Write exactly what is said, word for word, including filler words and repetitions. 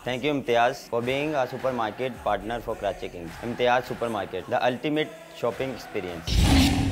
Thank you, Imtiaz, for being a supermarket partner for Karachi Kings. Imtiaz Supermarket, the ultimate shopping experience.